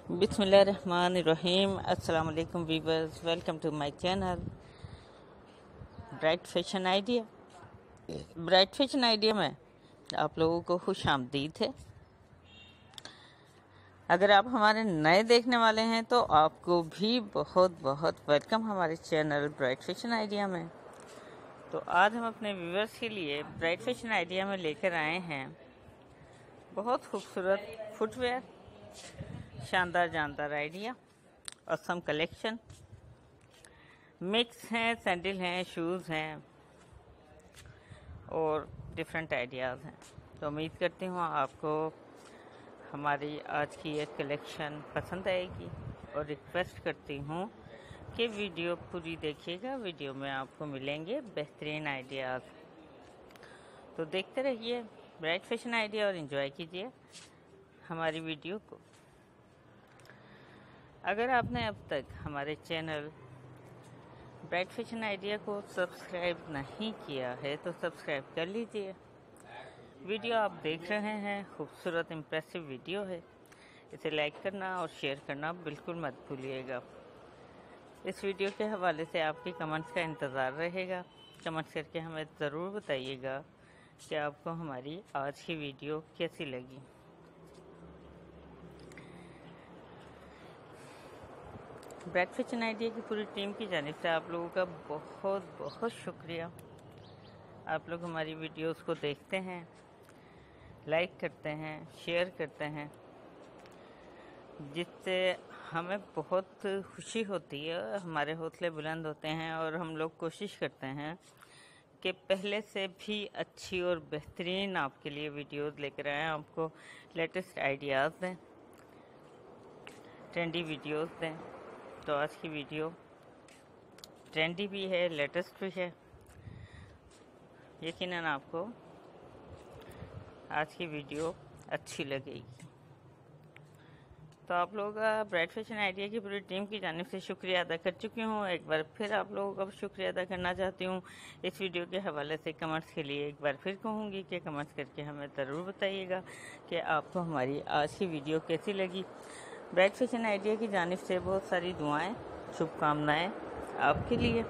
बिस्मिल्लाहिर्रहमानिर्रहीम। अस्सलाम वालेकुम viewers, welcome to my channel bright fashion idea. Bright fashion idea में आप लोगों को खुश आमदीद है। अगर आप हमारे नए देखने वाले हैं तो आपको भी बहुत बहुत वेलकम हमारे चैनल ब्राइट फैशन आइडिया में। तो आज हम अपने व्यूवर्स के लिए ब्राइट फैशन आइडिया में लेकर आए हैं बहुत खूबसूरत फुटवेयर, शानदार जानदार आइडिया और सम कलेक्शन मिक्स हैं, सैंडल हैं, शूज़ हैं और डिफरेंट आइडियाज़ हैं। तो उम्मीद करती हूँ आपको हमारी आज की ये कलेक्शन पसंद आएगी और रिक्वेस्ट करती हूँ कि वीडियो पूरी देखिएगा। वीडियो में आपको मिलेंगे बेहतरीन आइडियाज़। तो देखते रहिए ब्राइट फैशन आइडिया और एंजॉय कीजिए हमारी वीडियो को। अगर आपने अब तक हमारे चैनल ब्राइट फैशन आइडिया को सब्सक्राइब नहीं किया है तो सब्सक्राइब कर लीजिए। वीडियो आप देख रहे हैं खूबसूरत इम्प्रेसिव वीडियो है, इसे लाइक करना और शेयर करना बिल्कुल मत भूलिएगा। इस वीडियो के हवाले से आपके कमेंट्स का इंतज़ार रहेगा। कमेंट्स करके हमें ज़रूर बताइएगा कि आपको हमारी आज की वीडियो कैसी लगी। ब्राइट फैशन आइडिया की पूरी टीम की जानिब से आप लोगों का बहुत बहुत शुक्रिया। आप लोग हमारी वीडियोस को देखते हैं, लाइक करते हैं, शेयर करते हैं, जिससे हमें बहुत खुशी होती है। हमारे हौसले बुलंद होते हैं और हम लोग कोशिश करते हैं कि पहले से भी अच्छी और बेहतरीन आपके लिए वीडियोस लेकर आएँ, आपको लेटेस्ट आइडियाज़ दें, ट्रेंडी वीडियोस दें। तो आज की वीडियो ट्रेंडी भी है, लेटेस्ट भी है। यकीनन आपको आज की वीडियो अच्छी लगेगी। तो आप लोगों का ब्राइट फैशन आइडिया की पूरी टीम की जानिब से शुक्रिया अदा कर चुकी हूँ। एक बार फिर आप लोगों का शुक्रिया अदा करना चाहती हूँ। इस वीडियो के हवाले से कमेंट्स के लिए एक बार फिर कहूँगी कि कमेंट्स करके हमें ज़रूर बताइएगा कि आपको हमारी आज की वीडियो कैसी लगी। ब्राइट फैशन आइडिया की जानिब से बहुत सारी दुआएं, शुभकामनाएं आपके लिए।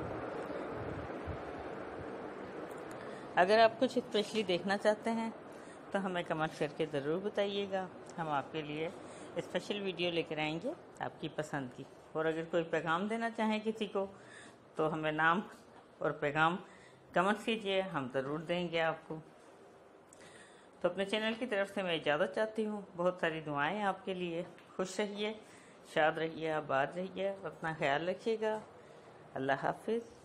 अगर आप कुछ स्पेशली देखना चाहते हैं तो हमें कमेंट करके ज़रूर बताइएगा। हम आपके लिए स्पेशल वीडियो लेकर आएंगे आपकी पसंद की। और अगर कोई पैगाम देना चाहें किसी को तो हमें नाम और पैगाम कमेंट कीजिए, हम ज़रूर देंगे आपको। तो अपने चैनल की तरफ से मैं इजाज़त चाहती हूँ। बहुत सारी दुआएं आपके लिए। खुश रहिए, शाद रहिए, आबाद रहिए, अपना ख्याल रखिएगा। अल्लाह हाफिज़।